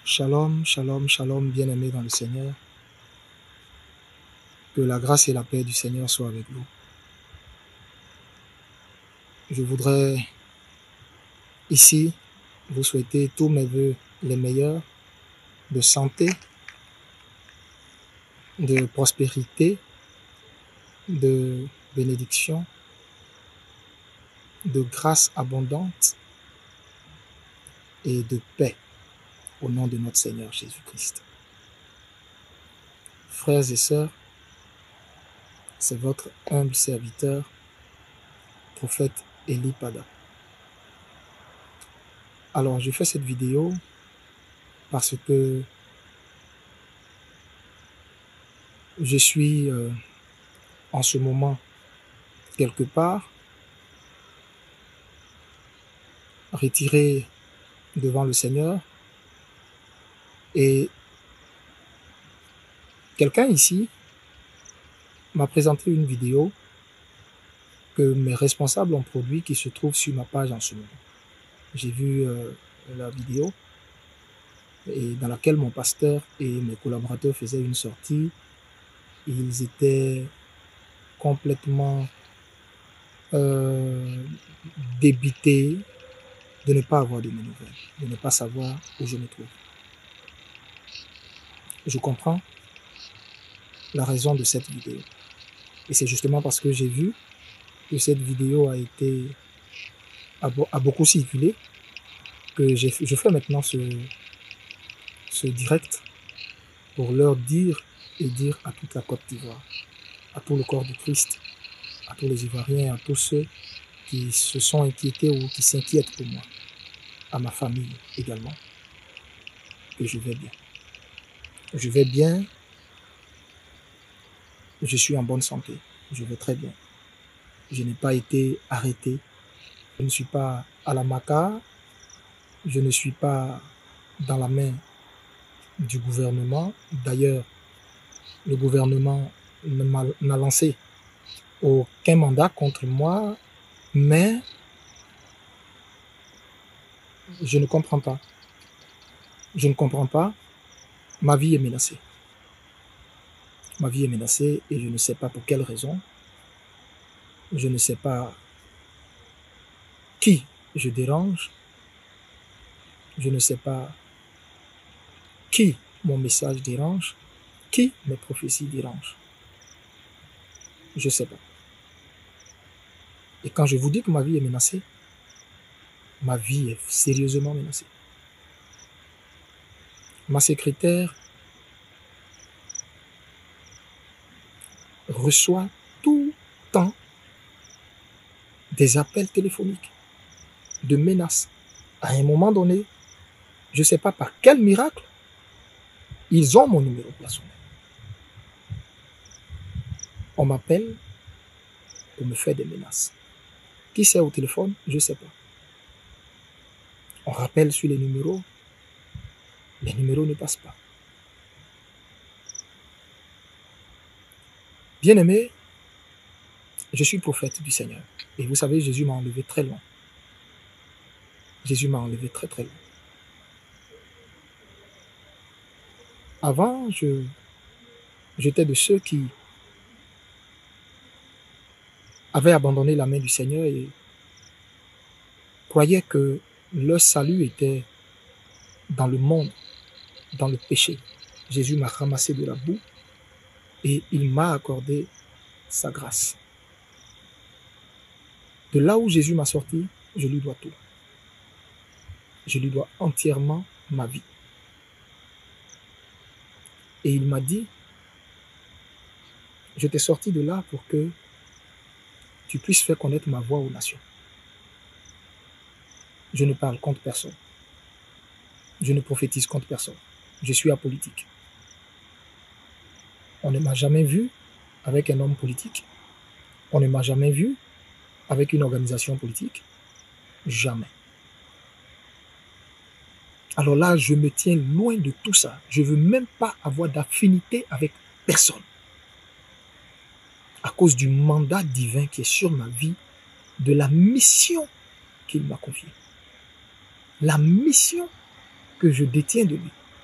Shalom, shalom, shalom, bien-aimés dans le Seigneur. Que la grâce et la paix du Seigneur soient avec vous. Je voudrais ici vous souhaiter tous mes vœux les meilleurs de santé, de prospérité, de bénédiction, de grâce abondante et de paix au nom de notre Seigneur Jésus-Christ. Frères et sœurs, c'est votre humble serviteur, prophète Eli Pada. Alors, je fais cette vidéo parce que je suis en ce moment quelque part retiré devant le Seigneur et quelqu'un ici m'a présenté une vidéo que mes responsables ont produit qui se trouve sur ma page en ce moment. J'ai vu la vidéo et dans laquelle mon pasteur et mes collaborateurs faisaient une sortie. Ils étaient complètement débités de ne pas avoir de mes nouvelles, de ne pas savoir où je me trouve. Je comprends la raison de cette vidéo. Et c'est justement parce que j'ai vu que cette vidéo a beaucoup circulé que je fais maintenant ce direct pour leur dire et dire à toute la Côte d'Ivoire, à tout le corps du Christ, à tous les Ivoiriens, à tous ceux qui se sont inquiétés ou qui s'inquiètent pour moi, à ma famille également, que je vais bien. Je vais bien, je suis en bonne santé, je vais très bien. Je n'ai pas été arrêté, je ne suis pas à la Maca, je ne suis pas dans la main du gouvernement. D'ailleurs, le gouvernement n'a lancé aucun mandat contre moi, mais je ne comprends pas. Je ne comprends pas. Ma vie est menacée. Ma vie est menacée et je ne sais pas pour quelle raison. Je ne sais pas qui je dérange. Je ne sais pas qui mon message dérange, qui mes prophéties dérangent. Je ne sais pas. Et quand je vous dis que ma vie est menacée, ma vie est sérieusement menacée. Ma secrétaire reçoit tout le temps des appels téléphoniques de menaces. À un moment donné, je ne sais pas par quel miracle, ils ont mon numéro personnel. On m'appelle pour me faire des menaces. Qui c'est au téléphone? Je ne sais pas. On rappelle sur les numéros ne passent pas. Bien-aimé, je suis prophète du Seigneur. Et vous savez, Jésus m'a enlevé très loin. Jésus m'a enlevé très très loin. Avant, j'étais de ceux qui avaient abandonné la main du Seigneur et croyaient que leur salut était dans le monde, dans le péché. Jésus m'a ramassé de la boue et il m'a accordé sa grâce. De là où Jésus m'a sorti, je lui dois tout. Je lui dois entièrement ma vie. Et il m'a dit, je t'ai sorti de là pour que tu puisses faire connaître ma voix aux nations. Je ne parle contre personne. Je ne prophétise contre personne. Je suis apolitique. On ne m'a jamais vu avec un homme politique. On ne m'a jamais vu avec une organisation politique. Jamais. Alors là, je me tiens loin de tout ça. Je ne veux même pas avoir d'affinité avec personne. À cause du mandat divin qui est sur ma vie, de la mission qu'il m'a confiée. La mission que je détiens de lui.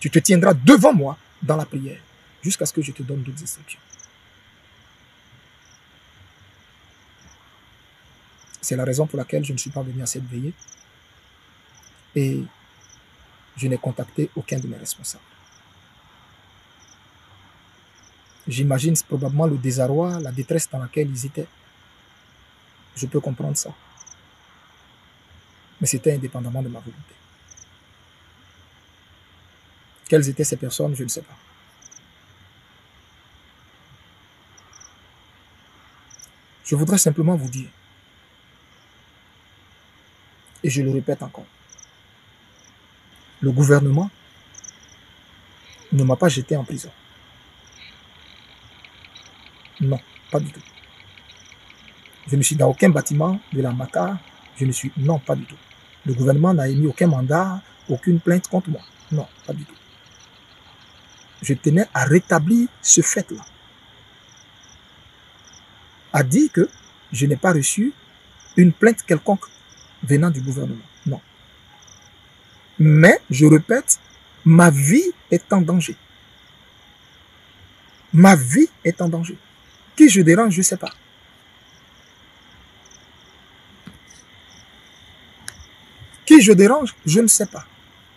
Tu te tiendras devant moi dans la prière jusqu'à ce que je te donne d'autres instructions. C'est la raison pour laquelle je ne suis pas venu à cette veillée et je n'ai contacté aucun de mes responsables. J'imagine probablement le désarroi, la détresse dans laquelle ils étaient. Je peux comprendre ça. Mais c'était indépendamment de ma volonté. Quelles étaient ces personnes, je ne sais pas. Je voudrais simplement vous dire, et je le répète encore, le gouvernement ne m'a pas jeté en prison. Non, pas du tout. Je ne suis dans aucun bâtiment de la MACA. Non, pas du tout. Le gouvernement n'a émis aucun mandat, aucune plainte contre moi. Non, pas du tout. Je tenais à rétablir ce fait-là. À dire que je n'ai pas reçu une plainte quelconque venant du gouvernement. Non. Mais, je répète, ma vie est en danger. Ma vie est en danger. Qui je dérange, je ne sais pas. Qui je dérange, je ne sais pas.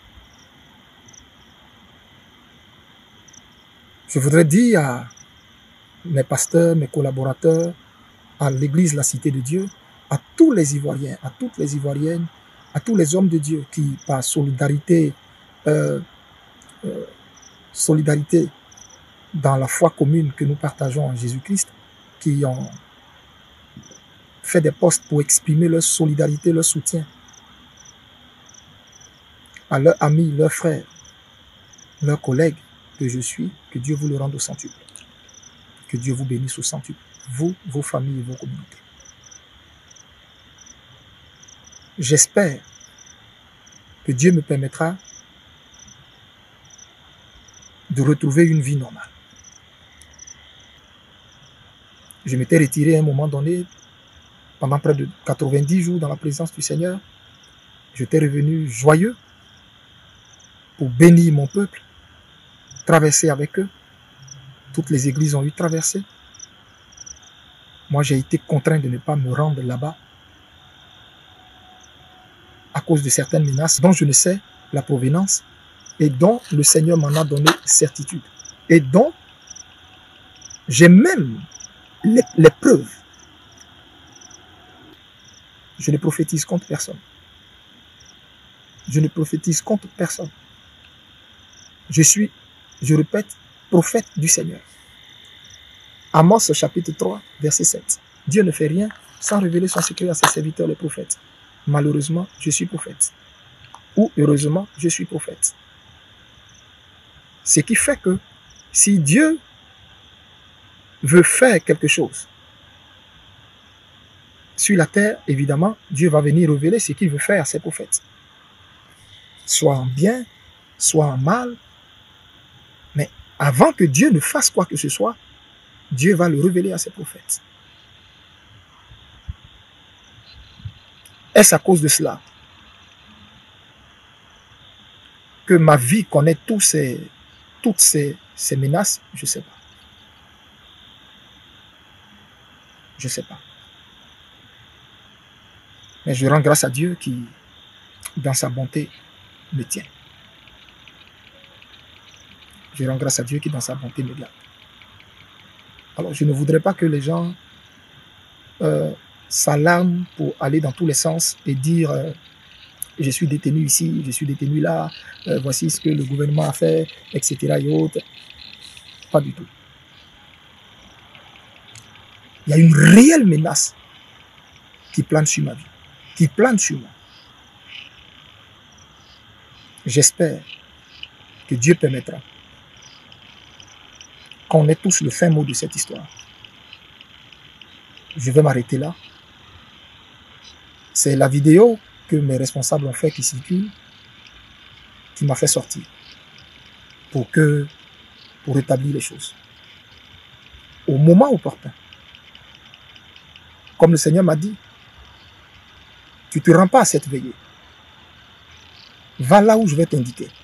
Je voudrais dire à mes pasteurs, mes collaborateurs, à l'église La Cité de Dieu, à tous les Ivoiriens, à toutes les Ivoiriennes, à tous les hommes de Dieu qui, par solidarité dans la foi commune que nous partageons en Jésus-Christ, qui ont fait des postes pour exprimer leur solidarité, leur soutien à leurs amis, leurs frères, leurs collègues que je suis, que Dieu vous le rende au centuple. Que Dieu vous bénisse au centuple, vous, vos familles et vos communautés. J'espère que Dieu me permettra de retrouver une vie normale. Je m'étais retiré à un moment donné, pendant près de 90 jours dans la présence du Seigneur. J'étais revenu joyeux pour bénir mon peuple, traverser avec eux. Toutes les églises ont eu traversé. Moi, j'ai été contraint de ne pas me rendre là-bas à cause de certaines menaces dont je ne sais la provenance et dont le Seigneur m'en a donné certitude. Et dont j'ai même les preuves. Je ne prophétise contre personne. Je ne prophétise contre personne. Je suis, je répète, prophète du Seigneur. Amos chapitre 3, verset 7. Dieu ne fait rien sans révéler son secret à ses serviteurs les prophètes. Malheureusement, je suis prophète. Ou heureusement, je suis prophète. Ce qui fait que si Dieu veut faire quelque chose sur la terre, évidemment, Dieu va venir révéler ce qu'il veut faire à ses prophètes. Soit en bien, soit en mal. Mais avant que Dieu ne fasse quoi que ce soit, Dieu va le révéler à ses prophètes. Est-ce à cause de cela que ma vie connaît toutes ces menaces? Je ne sais pas. Je ne sais pas. Mais je rends grâce à Dieu qui, dans sa bonté, me tient. Je rends grâce à Dieu qui, dans sa bonté, me garde. Alors, je ne voudrais pas que les gens s'alarment pour aller dans tous les sens et dire je suis détenu ici, je suis détenu là, voici ce que le gouvernement a fait, etc. et autres. Pas du tout. Il y a une réelle menace qui plane sur ma vie, qui plane sur moi. J'espère que Dieu permettra qu'on ait tous le fin mot de cette histoire. Je vais m'arrêter là. C'est la vidéo que mes responsables ont fait qui circule, qui m'a fait sortir pour rétablir les choses. Au moment opportun. Comme le Seigneur m'a dit, tu ne te rends pas à cette veillée. Va là où je vais t'indiquer.